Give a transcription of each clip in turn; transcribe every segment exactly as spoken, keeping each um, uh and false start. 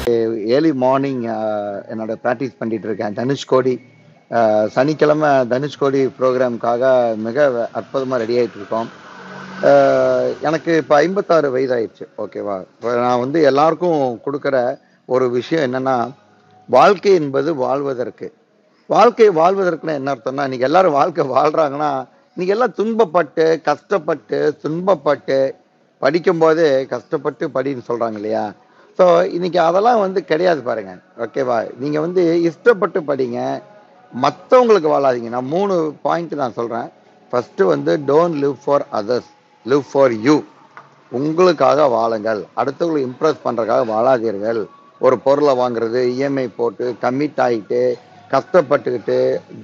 Early morning என்னோட practice பண்ணிட்டு இருக்கேன். தனுஷ்கோடி அஹ், சனிக்கிழமை தனுஷ்கோடி ப்ரோக்ராமுக்காக மிக அற்புதமாக ரெடி ஆகிட்டு இருக்கோம். அஹ், எனக்கு இப்போ ஐம்பத்தாறு வயதாயிடுச்சு. ஓகேவா? இப்போ நான் வந்து எல்லாருக்கும் கொடுக்குற ஒரு விஷயம் என்னன்னா, வாழ்க்கை என்பது வாழ்வதற்கு. வாழ்க்கை வாழ்வதற்குன்னா என்ன அர்த்தம்னா, இன்னைக்கு எல்லாரும் வாழ்க்கை வாழ்றாங்கன்னா, இன்னைக்கு எல்லாம் துன்பப்பட்டு கஷ்டப்பட்டு துன்பப்பட்டு படிக்கும்போது கஷ்டப்பட்டு படின்னு சொல்றாங்க இல்லையா? ஸோ இன்னைக்கு அதெல்லாம் வந்து கிடையாது பாருங்க. ஓகேவா? நீங்க வந்து இஷ்டப்பட்டு படிங்க, மற்றவங்களுக்கு வாழாதீங்க. நான் மூணு பாயிண்ட் நான் சொல்றேன். ஃபர்ஸ்ட் வந்து don't live for others, live for you. உங்களுக்காக வாழுங்கள், அடுத்தவங்களை இம்ப்ரெஸ் பண்றதுக்காக வாழாதீர்கள். ஒரு பொருளை வாங்குறது, இஎம்ஐ போட்டு கமிட் ஆகிட்டு கஷ்டப்பட்டுக்கிட்டு,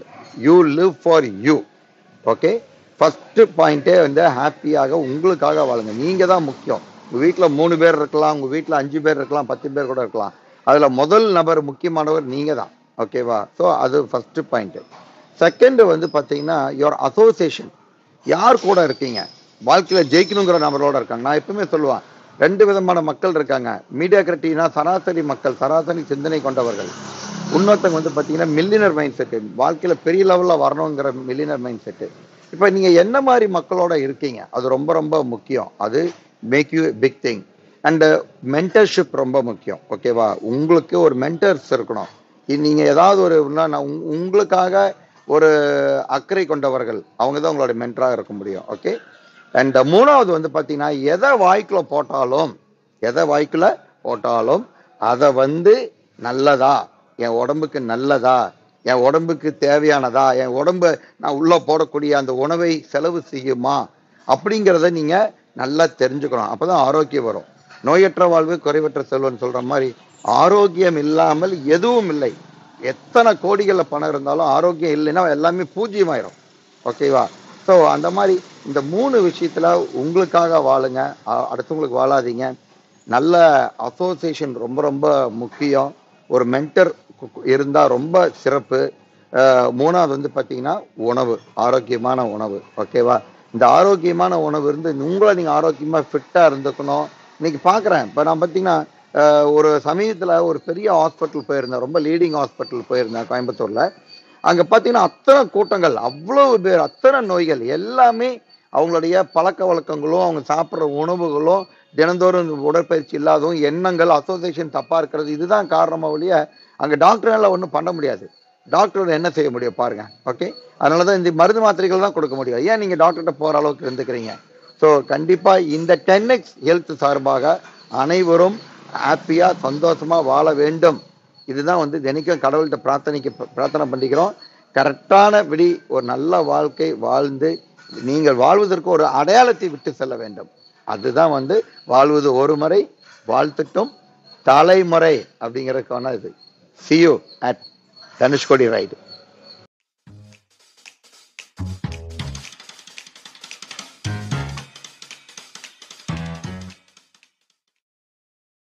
you live for you. Okay, first பாயிண்டே வந்து ஹாப்பியாக உங்களுக்காக வாழுங்க. நீங்க தான் முக்கியம். உங்க வீட்டுல மூணு பேர் இருக்கலாம், உங்க வீட்டுல அஞ்சு பேர் இருக்கலாம், பத்து பேர் கூட இருக்கலாம். அதுல முதல் நபர் முக்கியமானவர் நீங்க தான். ஓகேவா? ஸோ அது ஃபர்ஸ்ட் பாயிண்ட். செகண்ட் வந்து பாத்தீங்கன்னா, யுவர் அசோசியேஷன். யார் கூட இருக்கீங்க? வாழ்க்கையில ஜெயிக்கணுங்கிற நபரோட இருக்காங்க. நான் எப்பவுமே சொல்லுவேன், ரெண்டு விதமான மக்கள் இருக்காங்க. மீடியா கிரிட்டினா சராசரி மக்கள், சராசரி சிந்தனை கொண்டவர்கள். இன்னொருத்தவங்க வந்து பாத்தீங்கன்னா மில்லியனர் மைண்ட் செட்டு, வாழ்க்கையில பெரிய லெவல்ல வரணுங்கிற மில்லியனர் மைண்ட் செட்டு. இப்ப நீங்க என்ன மாதிரி மக்களோட இருக்கீங்க, அது ரொம்ப ரொம்ப முக்கியம். அது make you big thing. And mentorship ரொம்ப முக்கியம். ஓகேவா? உங்களுக்கு ஒரு மென்டர்ஸ் இருக்கணும். இ- நீங்க ஏதாவது ஒரு உன்னா- நான் உங்க- உங்களுக்காக ஒரு அக்கறை கொண்டவர்கள், அவங்க தான் உங்களோட மென்டரா இருக்க முடியும். ஓகே. அண்ட் மூணாவது வந்து பாத்தீங்கன்னா, எதை வாய்க்குள்ள போட்டாலும் எதை வாய்க்குள்ள போட்டாலும் அதை வந்து நல்லதா, என் உடம்புக்கு நல்லதா, என் உடம்புக்கு தேவையானதா, என் உடம்பு நான் உள்ள போடக்கூடிய அந்த உணவை செலவு செய்யுமா, அப்படிங்கிறத நீங்க நல்லா தெரிஞ்சுக்கணும். அப்பதான் ஆரோக்கியம் வரும். நோயற்ற வாழ்வு குறைவற்ற செல்வம்னு சொல்ற மாதிரி, ஆரோக்கியம் இல்லாமல் எதுவும் இல்லை. எத்தனை கோடிகள்ல பணம் இருந்தாலும் ஆரோக்கியம் இல்லைன்னா எல்லாமே பூஜ்ஜியமாயிரும். ஓகேவா? ஸோ அந்த மாதிரி இந்த மூணு விஷயத்துல உங்களுக்காக வாழுங்க, அ- அடுத்தவங்களுக்கு வாழாதீங்க. நல்ல அசோசியேஷன் ரொம்ப ரொம்ப முக்கியம். ஒரு மென்டர் இருந்தா ரொம்ப சிறப்பு. அஹ் மூணாவது வந்து பாத்தீங்கன்னா உணவு, ஆரோக்கியமான உணவு. ஓகேவா? இந்த ஆரோக்கியமான உணவு இருந்து உங்களை நீங்க ஆரோக்கியமா ஃபிட்டா இருந்துக்கணும். இன்னைக்கு பாக்குறேன், இப்ப நான் பாத்தீங்கன்னா அஹ் ஒரு சமீபத்துல ஒரு பெரிய ஹாஸ்பிட்டல் போயிருந்தேன், ரொம்ப லீடிங் ஹாஸ்பிட்டல் போயிருந்தேன் கோயம்புத்தூர்ல. அங்க பாத்தீங்கன்னா அத்தனை கூட்டங்கள், அவ்வளவு பேர், அத்தனை நோய்கள் எல்லாமே அவங்களுடைய பழக்க வழக்கங்களும் அவங்க சாப்பிட்ற உணவுகளும் தினந்தோறும் உடற்பயிற்சி இல்லாததும் எண்ணங்கள் அசோசியேஷன் தப்பா இருக்கிறது, இதுதான் காரணமா ஒழிய அங்க டாக்டரால ஒன்றும் பண்ண முடியாது. டாக்டர் என்ன செய்ய முடியும் பாருங்க. ஓகே, அதனாலதான் இந்த மருந்து மாத்திரைகள் தான் கொடுக்க முடியும். ஏன் நீங்க டாக்டர்கிட்ட போற அளவுக்கு இருந்துக்கிறீங்க? ஸோ கண்டிப்பா இந்த டென் எக்ஸ் ஹெல்த் சார்பாக அனைவரும் ஹாப்பியா சந்தோஷமா வாழ வேண்டும். இதுதான் வந்து தினைக்கும் கடவுள்கிட்ட பிரார்த்தனைக்கு பிரார்த்தனை பண்ணிக்கிறோம். கரெக்டான விடி ஒரு நல்ல வாழ்க்கை வாழ்ந்து நீங்கள் வாழ்வதற்கு ஒரு அடையாளத்தை விட்டு செல்ல வேண்டும். அதுதான் வந்து வாழ்வது ஒரு முறை வாழ்த்துட்டும் தலைமுறை அப்படிங்கிறதுக்கான இது. See you at Dhanushkodi ride.